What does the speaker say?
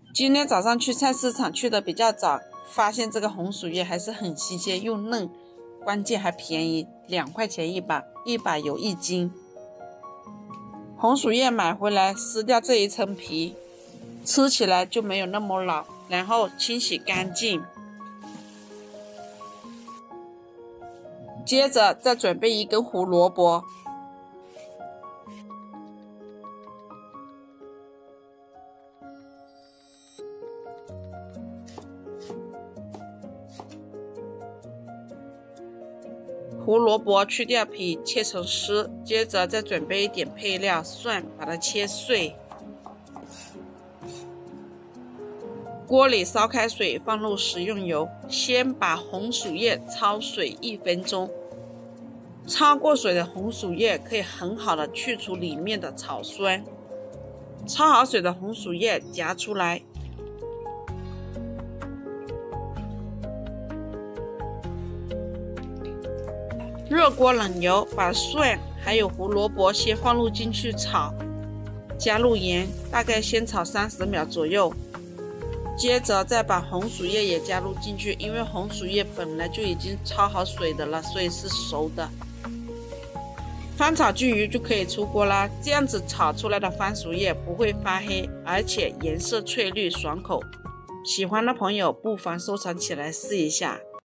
今天早上去菜市场去的比较早，发现这个红薯叶还是很新鲜又嫩，关键还便宜，2块钱一把，1把有1斤。红薯叶买回来撕掉这一层皮，吃起来就没有那么老，然后清洗干净。接着再准备1根胡萝卜，胡萝卜去掉皮，切成丝。接着再准备一点配料，蒜，把它切碎。锅里烧开水，放入食用油，先把红薯叶焯水1分钟。焯过水的红薯叶可以很好的去除里面的草酸。焯好水的红薯叶夹出来，热锅冷油，把蒜还有胡萝卜先放入进去炒，加入盐，大概先炒30秒左右。接着再把红薯叶也加入进去，因为红薯叶本来就已经焯好水的了，所以是熟的。翻炒均匀就可以出锅啦。这样子炒出来的番薯叶不会发黑，而且颜色翠绿爽口。喜欢的朋友不妨收藏起来试一下。